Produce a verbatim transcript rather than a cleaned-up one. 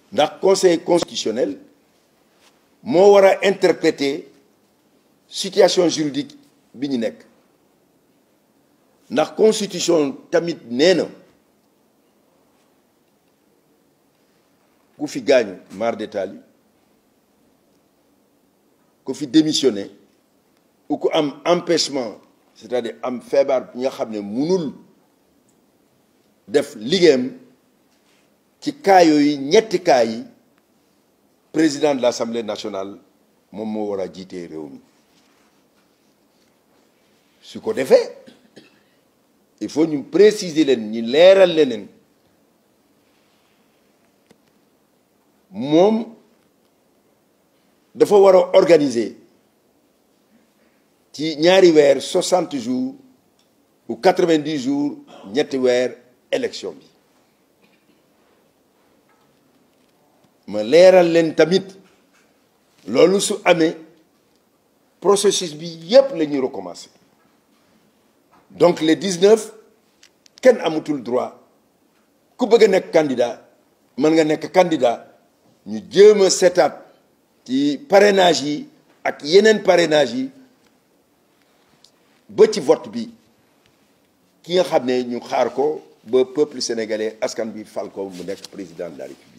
ndax conseil constitutionnel moo war a interpréter situation juridique bi ñu nekk ndax constitution tamit nee na ku fi gaañu mar d'Italie ku fi démissionné ou ku am empêchement c'est-à-dire am feebar bi nga xam ne mënul def liggéeyam ci cas yooyu ñetti cas yi président de l'Assemblée nationale moom moo war a jiite réew mi su ko defee il faut ñu préciser leen ñu leeral leneen moom dafa war a organiser ci ñaari weer soixante jours ou quatre-vingt-dix jours ñetti weer élection bi ma leeral leen tamit loolu su amee processus bi yépp la ñuy recommencer donc les dix-neuf kenn amatul droit ku bëgg a nekk candidat mën nga nekk candidat ñu jéem a seetaat ci parrainage yi ak yeneen parrainage yi ba ci vote bi ki nga xam ne ñu xaar ko ba peuple sénégalais askan bi fal ko mu nekk président de la République